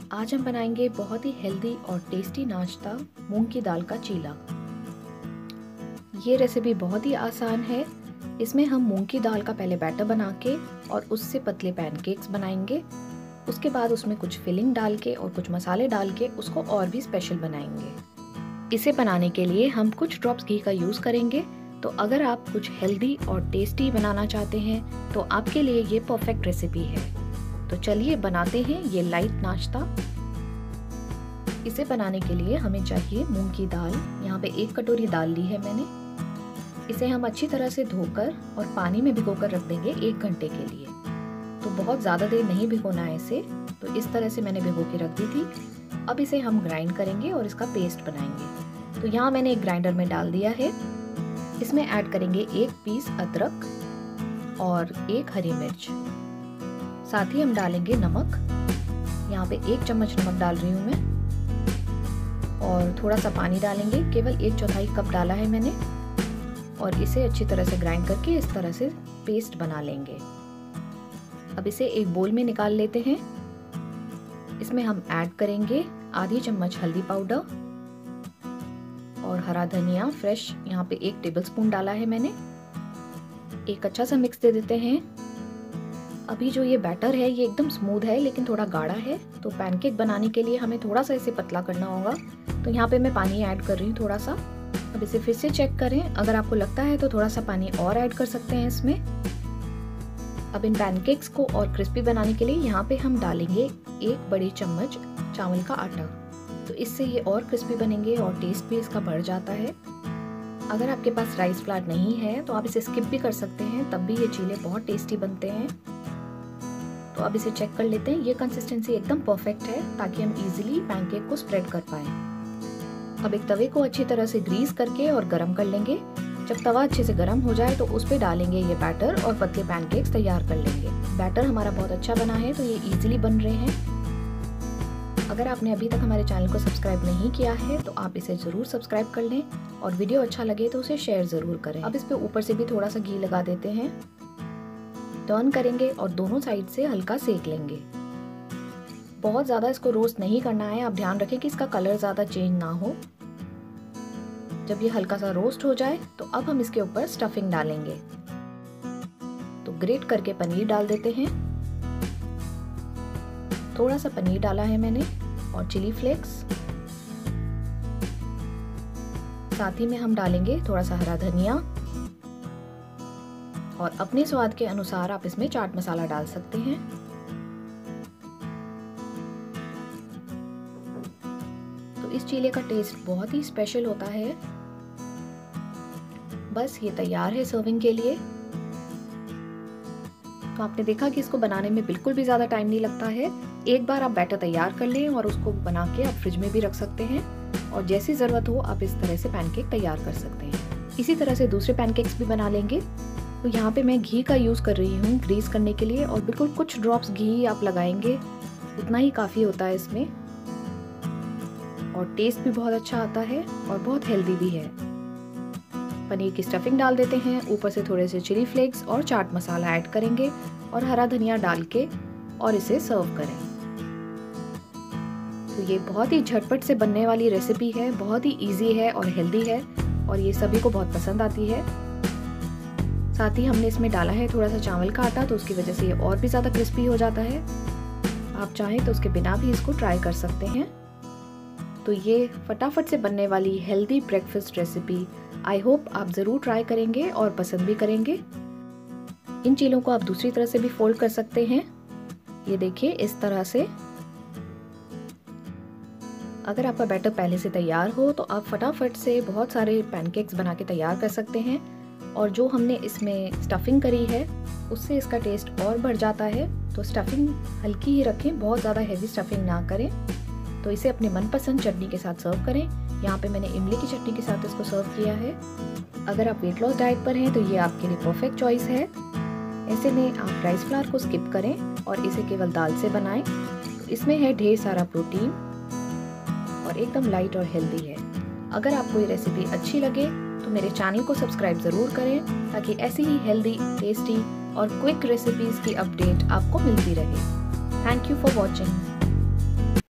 आज हम बनाएंगे बहुत ही हेल्दी और टेस्टी नाश्ता मूंग की दाल का चीला। ये रेसिपी बहुत ही आसान है। इसमें हम मूंग की दाल का पहले बैटर बना के और उससे पतले पैनकेक्स बनाएंगे। उसके बाद उसमें कुछ फिलिंग डाल के और कुछ मसाले डाल के उसको और भी स्पेशल बनाएंगे। इसे बनाने के लिए हम कुछ ड्रॉप्स घी का यूज़ करेंगे। तो अगर आप कुछ हेल्दी और टेस्टी बनाना चाहते हैं तो आपके लिए ये परफेक्ट रेसिपी है। तो चलिए बनाते हैं ये लाइट नाश्ता। इसे बनाने के लिए हमें चाहिए मूंग की दाल। यहाँ पे 1 कटोरी दाल ली है मैंने। इसे हम अच्छी तरह से धोकर और पानी में भिगोकर रख देंगे 1 घंटे के लिए। तो बहुत ज़्यादा देर नहीं भिगोना है इसे। तो इस तरह से मैंने भिगो के रख दी थी। अब इसे हम ग्राइंड करेंगे और इसका पेस्ट बनाएंगे। तो यहाँ मैंने एक ग्राइंडर में डाल दिया है। इसमें ऐड करेंगे 1 पीस अदरक और 1 हरी मिर्च। साथ ही हम डालेंगे नमक। यहाँ पे 1 चम्मच नमक डाल रही हूँ मैं और थोड़ा सा पानी डालेंगे। केवल 1/4 कप डाला है मैंने और इसे अच्छी तरह से ग्राइंड करके इस तरह से पेस्ट बना लेंगे। अब इसे एक बोल में निकाल लेते हैं। इसमें हम ऐड करेंगे आधी चम्मच हल्दी पाउडर और हरा धनिया फ्रेश। यहाँ पे 1 टेबलस्पून डाला है मैंने। एक अच्छा सा मिक्स दे देते हैं। अभी जो ये बैटर है ये एकदम स्मूथ है लेकिन थोड़ा गाढ़ा है। तो पैनकेक बनाने के लिए हमें थोड़ा सा इसे पतला करना होगा। तो यहाँ पे मैं पानी ऐड कर रही हूँ थोड़ा सा। अब इसे फिर से चेक करें। अगर आपको लगता है तो थोड़ा सा पानी और ऐड कर सकते हैं इसमें। अब इन पैनकेक्स को और क्रिस्पी बनाने के लिए यहाँ पे हम डालेंगे 1 बड़ी चम्मच चावल का आटा। तो इससे ये और क्रिस्पी बनेंगे और टेस्ट भी इसका बढ़ जाता है। अगर आपके पास राइस फ्लावर नहीं है तो आप इसे स्किप भी कर सकते हैं, तब भी ये चीले बहुत टेस्टी बनते हैं। तो अब इसे चेक कर लेते हैं। ये कंसिस्टेंसी एकदम परफेक्ट है ताकि हम इजीली पैनकेक को स्प्रेड कर पाएं। अब एक तवे को अच्छी तरह से ग्रीस करके और गरम कर लेंगे। जब तवा अच्छे से गरम हो जाए तो उस पे डालेंगे ये बैटर और पतले पैनकेक्स तैयार कर लेंगे। बैटर हमारा बहुत अच्छा बना है तो ये इजीली बन रहे हैं। अगर आपने अभी तक हमारे चैनल को सब्सक्राइब नहीं किया है तो आप इसे ज़रूर सब्सक्राइब कर लें और वीडियो अच्छा लगे तो उसे शेयर ज़रूर करें। अब इस पे ऊपर से भी थोड़ा सा घी लगा देते हैं। टर्न करेंगे और दोनों साइड से हल्का सेक लेंगे। बहुत ज़्यादा इसको रोस्ट नहीं करना है। आप ध्यान रखें कि इसका कलर ज़्यादा चेंज ना हो। जब ये हल्का सा रोस्ट हो जाए तो अब हम इसके ऊपर स्टफिंग डालेंगे। तो ग्रेट करके पनीर डाल देते हैं। थोड़ा सा पनीर डाला है मैंने और चिली फ्लेक्स। साथ ही में हम डालेंगे थोड़ा सा हरा धनिया और अपने स्वाद के अनुसार आप इसमें चाट मसाला डाल सकते हैं। तो इस चीले का टेस्ट बहुत ही स्पेशल होता है। बस ये तैयार है सर्विंग के लिए। तो आपने देखा कि इसको बनाने में बिल्कुल भी ज़्यादा टाइम नहीं लगता है। एक बार आप बैटर तैयार कर लें और उसको बना के आप फ्रिज में भी रख सकते हैं और जैसी ज़रूरत हो आप इस तरह से पैनकेक तैयार कर सकते हैं। इसी तरह से दूसरे पैनकेक्स भी बना लेंगे। तो यहाँ पे मैं घी का यूज़ कर रही हूँ ग्रीस करने के लिए और बिल्कुल कुछ ड्रॉप्स घी आप लगाएंगे, उतना ही काफ़ी होता है इसमें और टेस्ट भी बहुत अच्छा आता है और बहुत हेल्दी भी है। पनीर की स्टफिंग डाल देते हैं। ऊपर से थोड़े से चिली फ्लेक्स और चाट मसाला ऐड करेंगे और हरा धनिया डाल के और इसे सर्व करें। तो ये बहुत ही झटपट से बनने वाली रेसिपी है। बहुत ही इजी है और हेल्दी है और ये सभी को बहुत पसंद आती है। साथ ही हमने इसमें डाला है थोड़ा सा चावल का आटा, तो उसकी वजह से ये और भी ज़्यादा क्रिस्पी हो जाता है। आप चाहें तो उसके बिना भी इसको ट्राई कर सकते हैं। तो ये फटाफट से बनने वाली healthy breakfast recipe I hope आप ज़रूर ट्राई करेंगे और पसंद भी करेंगे। इन चीलों को आप दूसरी तरह से भी फोल्ड कर सकते हैं। ये देखिए इस तरह से। अगर आपका बैटर पहले से तैयार हो तो आप फटाफट से बहुत सारे पैनकेक्स बना के तैयार कर सकते हैं और जो हमने इसमें स्टफिंग करी है उससे इसका टेस्ट और बढ़ जाता है। तो स्टफिंग हल्की ही रखें, बहुत ज़्यादा हेवी स्टफिंग ना करें। तो इसे अपने मनपसंद चटनी के साथ सर्व करें। यहाँ पे मैंने इमली की चटनी के साथ इसको सर्व किया है। अगर आप वेट लॉस डाइट पर हैं तो ये आपके लिए परफेक्ट चॉइस है। ऐसे में आप राइस फ्लावर को स्किप करें और इसे केवल दाल से बनाएं। तो इसमें है ढेर सारा प्रोटीन और एकदम लाइट और हेल्दी है। अगर आपको ये रेसिपी अच्छी लगे तो मेरे चैनल को सब्सक्राइब ज़रूर करें ताकि ऐसी ही हेल्दी, टेस्टी और क्विक रेसिपीज़ की अपडेट आपको मिलती रहे। Thank you for watching.